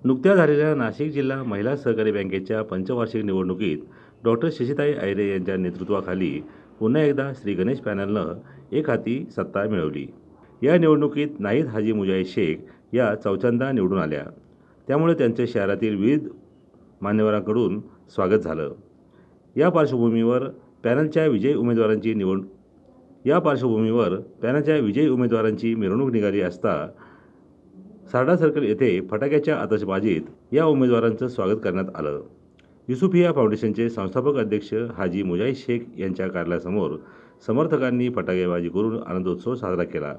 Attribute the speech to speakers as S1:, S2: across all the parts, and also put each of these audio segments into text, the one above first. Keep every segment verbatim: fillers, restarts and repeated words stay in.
S1: नुकत्याच झालेल्या नाशिक जिल्हा महिला सहकारी बँकेच्या पंचवार्षिक निवडणुकीत डॉक्टर शशिताई आयरे यांच्या नेतृत्वाखाली पुन्हा एकदा श्री गणेश पॅनलनं एक हाती सत्ता मिळवली। या निवडणुकीत नाहीद हाजी मुजाहिद शेख या चौथ्यांदा निवडून आल्या, त्यामुळे त्यांचे शहरातील विविध मान्यवरांकडून स्वागत झालं। या पार्श्वभूमीवर पॅनलच्या विजयी उमेदवारांची निवड या पार्श्वभूमीवर पॅनलच्या विजयी उमेदवारांची मिरवणूक निघाली असता सारडा सर्कल येथे फटाक्याच्या आतषबाजीत या उमेदवारांचं स्वागत करण्यात आलं। युसुफिया फाउंडेशनचे संस्थापक अध्यक्ष हाजी मुजाहिद शेख यांच्या कार्यालयासमोर समर्थकांनी फटाकेबाजी करून आनंदोत्सव साजरा केला।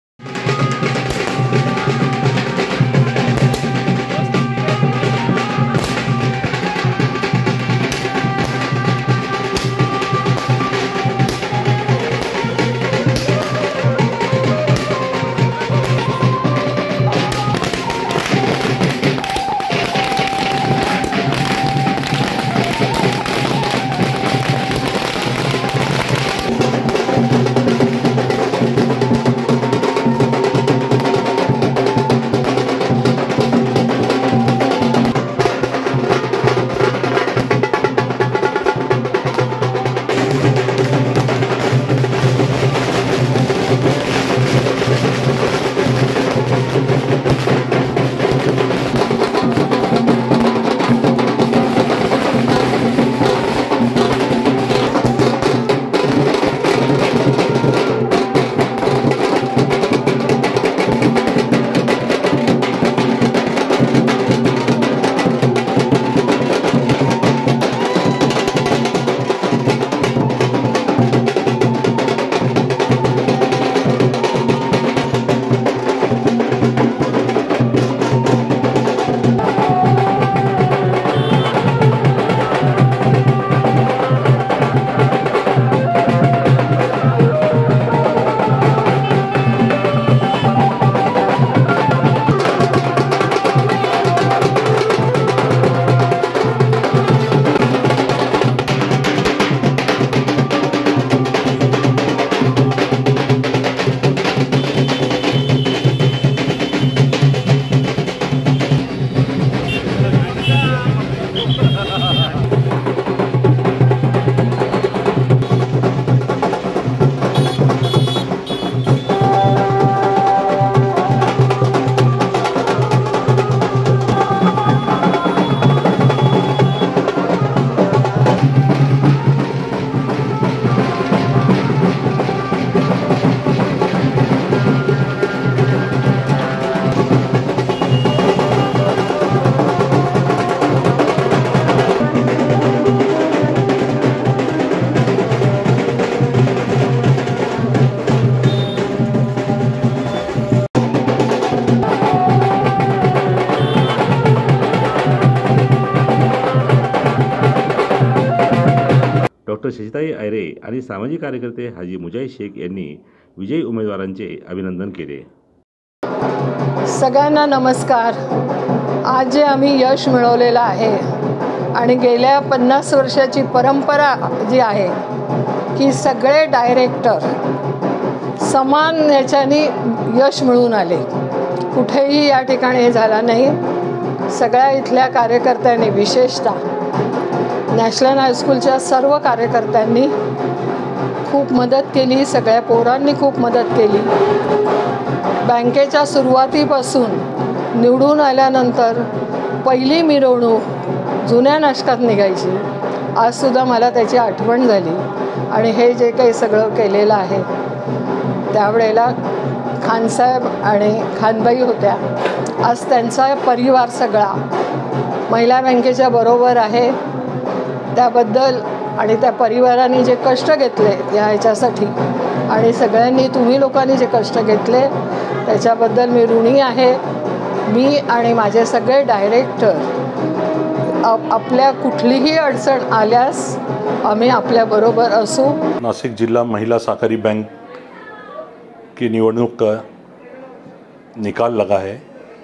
S1: डॉक्टर शशिताई आयरे आणि सामाजिक कार्यकर्ते हाजी मुजाहिद शेख यांनी विजयी उमेदवारांचे अभिनंदन केले।
S2: सगळ्यांना नमस्कार। आज जे आम्ही यश मिळवलेलं आहे आणि गेल्या पन्नास वर्षाची परंपरा जी आहे की सगळे डायरेक्टर समान याच्याने यश मिळवून आले, कुठेही या ठिकाणी हे झालं नाही। सगळ्या इथल्या कार्यकर्त्यांनी, विशेषतः नॅशनल हायस्कूलच्या सर्व कार्यकर्त्यांनी खूप मदत केली, सगळ्या पोरांनी खूप मदत केली। बँकेच्या सुरुवातीपासून निवडून आल्यानंतर पहिली मिरवणूक जुन्या नाशकात निघायची, आजसुद्धा मला त्याची आठवण झाली। आणि हे जे काही सगळं केलेलं आहे त्यावेळेला खानसाहेब आणि खानबाई होत्या, आज त्यांचा परिवार सगळा महिला बँकेच्या बरोबर आहे। त्याबद्दल आणि त्या परिवाराने जे कष्ट घेतले या ह्याच्यासाठी आणि सगळ्यांनी तुम्ही लोकांनी जे कष्ट घेतले त्याच्याबद्दल मी ऋणी आहे। मी आणि माझे सगळे डायरेक्टर आप आपल्या कुठलीही अडचण आल्यास आम्ही आपल्याबरोबर असू।
S3: नासिक जिला महिला सहकारी बैंक की निवडणूक का निकाल लगा है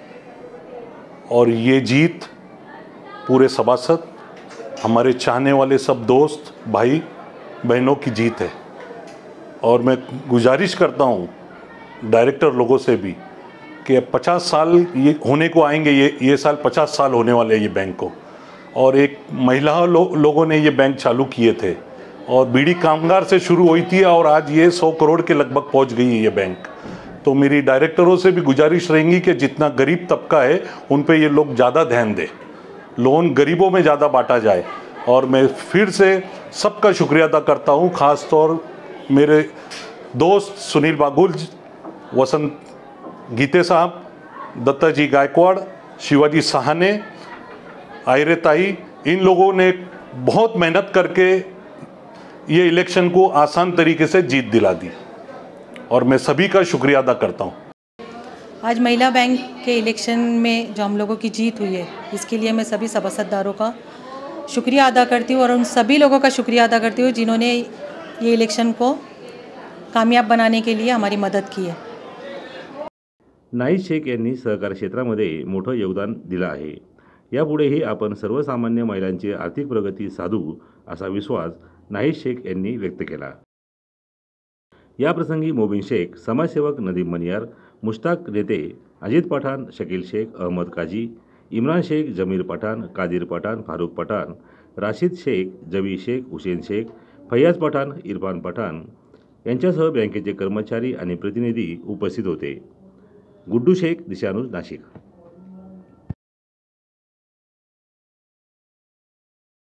S3: और ये जीत पूरे सभासद, हमारे चाहने वाले सब दोस्त भाई बहनों की जीत है। और मैं गुजारिश करता हूँ डायरेक्टर लोगों से भी कि पचास साल ये होने को आएंगे, ये ये साल पचास साल होने वाले हैं ये बैंक को। और एक महिला लो, लोगों ने ये बैंक चालू किए थे और बीड़ी कामगार से शुरू हुई थी और आज ये सौ करोड़ के लगभग पहुंच गई है ये बैंक। तो मेरी डायरेक्टरों से भी गुजारिश रहेंगी कि जितना गरीब तबका है उन पे ये लोग ज़्यादा ध्यान दें, लोन गरीबों में ज़्यादा बांटा जाए। और मैं फिर से सबका शुक्रिया अदा करता हूँ, ख़ास तौर मेरे दोस्त सुनील बागुल, वसंत गीते साहब, दत्ताजी गायकवाड़, शिवाजी सहाने, आयरे ताई, इन लोगों ने बहुत मेहनत करके ये इलेक्शन को आसान तरीके से जीत दिला दी और मैं सभी का शुक्रिया अदा करता हूँ।
S4: आज महिला बैंक के इलेक्शन में जो हम लोगों की जीत हुई है, इसके लिए मैं सभी सभासददारों का शुक्रिया अदा करती हूँ और उन सभी लोगों का शुक्रिया अदा करती हूँ जिन्होंने ये इलेक्शन को कामयाब बनाने के लिए हमारी मदत की है।
S1: नाईद शेख यांनी सहकार क्षेत्रामध्ये मोठं योगदान दिलं आहे। यापुढेही आपण सर्वसामान्य महिलांची आर्थिक प्रगती साधू असा विश्वास नाईद शेख यांनी व्यक्त केला। याप्रसंगी मोबिन शेख, समाजसेवक नदीम मनियार, मुश्ताक नेते अजित पठाण, शकील शेख, अहमद काजी, इम्रान शेख, जमीर पठाण, कादिर पठाण, फारूक पठाण, राशिद शेख, जवी शेख, हुसेन शेख, फैयाज पठाण, इरफान पठाण यांच्यासह बँकेचे कर्मचारी आणि प्रतिनिधी उपस्थित होते। गुड्डू शेख, दिशानुज, नाशिक।